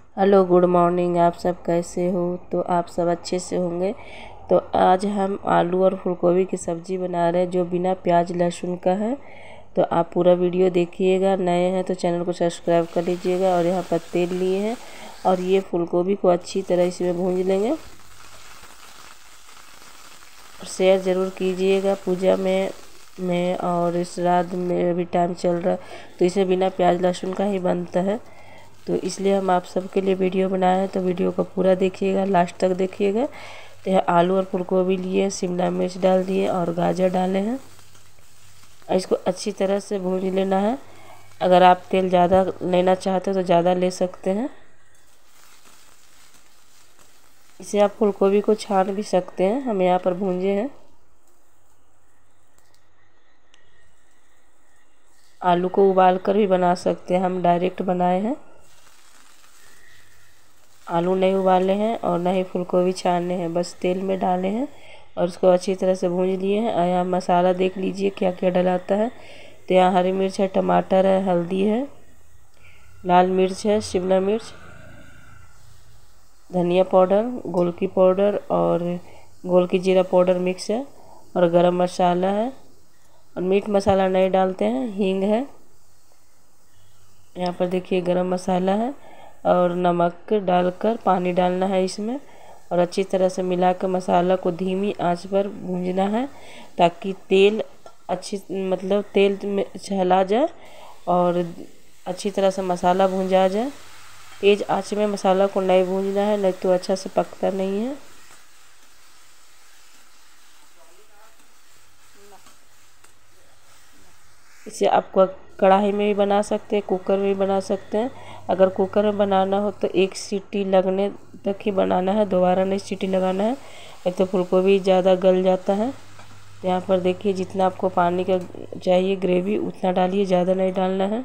Hello good morning. आप सब कैसे हो? तो आप सब अच्छे से होंगे। तो आज हम आलू और फूलगोभी की सब्ज़ी बना रहे हैं जो बिना प्याज लहसुन का है। तो आप पूरा वीडियो देखिएगा। नए हैं तो चैनल को सब्सक्राइब कर लीजिएगा। और यहाँ पर तेल लिए हैं और ये फूलगोभी को अच्छी तरह इसमें भूंज लेंगे। शेयर ज़रूर कीजिएगा। पूजा में और श्राद्ध में भी टाइम चल रहा है तो इसमें बिना प्याज लहसुन का ही बनता है। तो इसलिए हम आप सबके लिए वीडियो बनाए हैं। तो वीडियो को पूरा देखिएगा, लास्ट तक देखिएगा। तो यह आलू और फूलगोभी लिए, शिमला मिर्च डाल दिए और गाजर डाले हैं। इसको अच्छी तरह से भून लेना है। अगर आप तेल ज़्यादा लेना चाहते हो तो ज़्यादा ले सकते हैं। इसे आप फूलगोभी को छान भी सकते हैं। हम यहाँ पर भूंजे हैं। आलू को उबाल कर भी बना सकते हैं, हम डायरेक्ट बनाए हैं। आलू नहीं उबाले हैं और ना ही फूलगोभी छाने हैं, बस तेल में डाले हैं और उसको अच्छी तरह से भूंज लिए हैं। और यहाँ मसाला देख लीजिए क्या क्या डलाता है। तो यहाँ हरी मिर्च है, टमाटर है, हल्दी है, लाल मिर्च है, शिमला मिर्च, धनिया पाउडर, गोल की पाउडर और गोल की जीरा पाउडर मिक्स है और गरम मसाला है। और मीट मसाला नहीं डालते हैं, हींग है। यहाँ पर देखिए गरम मसाला है और नमक डालकर पानी डालना है इसमें और अच्छी तरह से मिलाकर मसाला को धीमी आंच पर भूंजना है ताकि तेल तेल में छला जाए और अच्छी तरह से मसाला भूंजा जाए। तेज आंच में मसाला को नहीं भूंजना है, नहीं तो अच्छा से पकता नहीं है। इसे आप कढ़ाई में भी बना सकते हैं, कुकर में भी बना सकते हैं। अगर कुकर में बनाना हो तो एक सीटी लगने तक ही बनाना है, दोबारा नहीं सीटी लगाना है, नहीं तो फूलगोभी ज़्यादा गल जाता है। यहाँ पर देखिए जितना आपको पानी का चाहिए ग्रेवी उतना डालिए, ज़्यादा नहीं डालना है।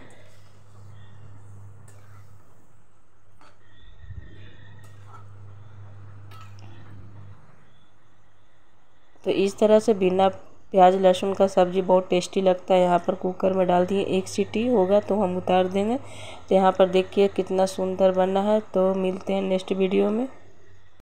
तो इस तरह से बिना प्याज लहसुन का सब्ज़ी बहुत टेस्टी लगता है। यहाँ पर कुकर में डाल दिए, एक सीटी होगा तो हम उतार देंगे। तो यहाँ पर देखिए कितना सुंदर बना है। तो मिलते हैं नेक्स्ट वीडियो में।